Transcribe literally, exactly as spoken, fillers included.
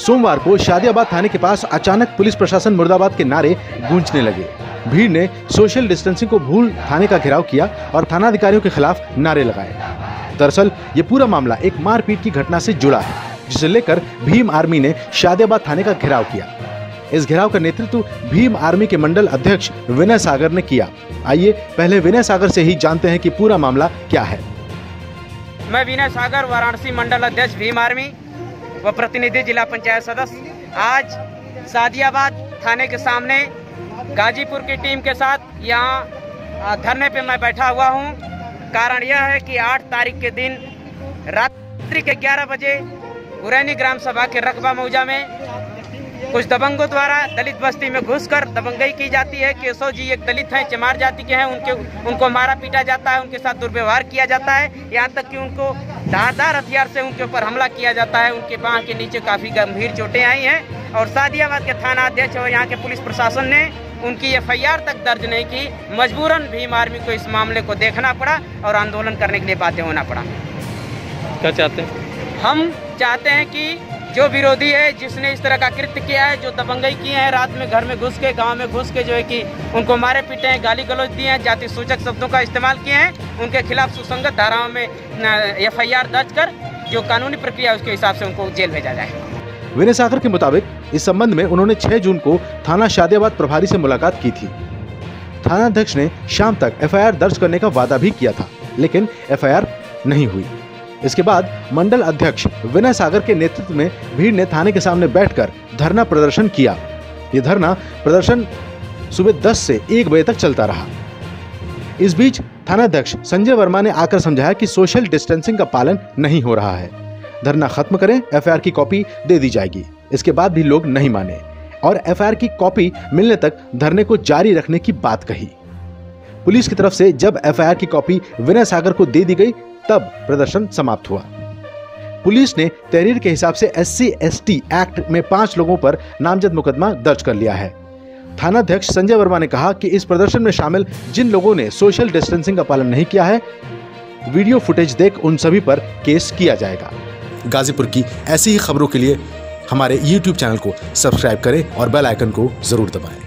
सोमवार को शादियाबाद थाने के पास अचानक पुलिस प्रशासन मुर्दाबाद के नारे गूंजने लगे। भीड़ ने सोशल डिस्टेंसिंग को भूल थाने का घेराव किया और थानाधिकारियों के खिलाफ नारे लगाए। दरअसल ये पूरा मामला एक मारपीट की घटना से जुड़ा है, जिसे लेकर भीम आर्मी ने शादियाबाद थाने का घेराव किया। इस घेराव का नेतृत्व भीम आर्मी के मंडल अध्यक्ष विनय सागर ने किया। आइए पहले विनय सागर से ही जानते हैं कि पूरा मामला क्या है। मैं विनय सागर, वाराणसी मंडल अध्यक्ष भीम आर्मी व प्रतिनिधि जिला पंचायत सदस्य। आज शादियाबाद थाने के सामने गाजीपुर की टीम के साथ यहाँ धरने पे मैं बैठा हुआ हूँ। कारण यह है कि आठ तारीख के दिन रात्रि के ग्यारह बजे उरैनी ग्राम सभा के रकबा मौजा में कुछ दबंगों द्वारा दलित बस्ती में घुसकर दबंगई की जाती है। केशव जी एक दलित हैं, चमार जाति के हैं, उनके उनको मारा पीटा जाता है, उनके साथ दुर्व्यवहार किया जाता है, यहाँ तक कि उनको धारदार हथियार से उनके ऊपर हमला किया जाता है। उनके बांह के नीचे काफ़ी गंभीर चोटें आई हैं और शादियाबाद के थाना अध्यक्ष और यहाँ के पुलिस प्रशासन ने उनकी एफ आई आर तक दर्ज नहीं की। मजबूरन भीम आर्मी को इस मामले को देखना पड़ा और आंदोलन करने के लिए बाध्य होना पड़ा। क्या चाहते हैं? हम चाहते हैं कि जो विरोधी है, जिसने इस तरह का कृत्य किया है, जो दबंगई किए हैं, रात में घर में घुस के, गांव में घुस के जो है कि उनको मारे पीटे हैं, गाली गलौज दिए हैं, जाति सूचक शब्दों का इस्तेमाल किए हैं, उनके खिलाफ सुसंगत धाराओं में एफ आई आर दर्ज कर जो कानूनी प्रक्रिया उसके हिसाब से उनको जेल भेजा जाए। विनय सागर के मुताबिक इस संबंध में उन्होंने छह जून को थाना शादियाबाद प्रभारी से मुलाकात की थी। थानाध्यक्ष ने शाम तक एफ आई आर दर्ज करने का वादा भी किया था, लेकिन एफ आई आर नहीं हुई। इसके बाद मंडल अध्यक्ष विनय सागर के नेतृत्व में भीड़ ने थाने के सामने बैठकर धरना प्रदर्शन किया। ये धरना प्रदर्शन सुबह दस से एक बजे तक चलता रहा। इस बीच थानाध्यक्ष संजय वर्मा ने आकर समझाया कि सोशल डिस्टेंसिंग का पालन नहीं हो रहा है, धरना खत्म करें, एफ आई आर की कॉपी दे दी जाएगी। इसके बाद भी लोग नहीं माने और एफ आई आर की कॉपी मिलने तक धरने को जारी रखने की बात कही। पुलिस की तरफ से जब एफ आई आर की कॉपी विनय सागर को दे दी गई, तब प्रदर्शन समाप्त हुआ। पुलिस ने तहरीर के हिसाब से S C S T act में पांच लोगों पर नामजद मुकदमा दर्ज कर लिया है। थानाध्यक्ष संजय वर्मा ने कहा कि इस प्रदर्शन में शामिल जिन लोगों ने सोशल डिस्टेंसिंग का पालन नहीं किया है, वीडियो फुटेज देख उन सभी पर केस किया जाएगा। गाजीपुर की ऐसी ही खबरों के लिए हमारे यूट्यूब चैनल को सब्सक्राइब करें और बेल आइकन को जरूर दबाएं।